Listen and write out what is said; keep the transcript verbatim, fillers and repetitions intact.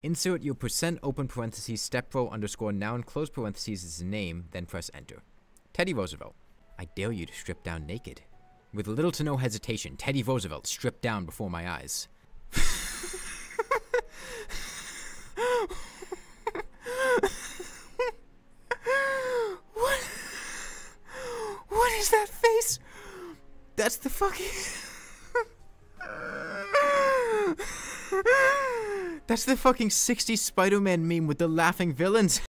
Insert your percent open parentheses Stepbro underscore noun close parentheses as a name, then press enter. Teddy Roosevelt. I dare you to strip down naked. With little to no hesitation, Teddy Roosevelt stripped down before my eyes. What? What is that face? That's the fucking... That's the fucking sixties Spider-Man meme with the laughing villains.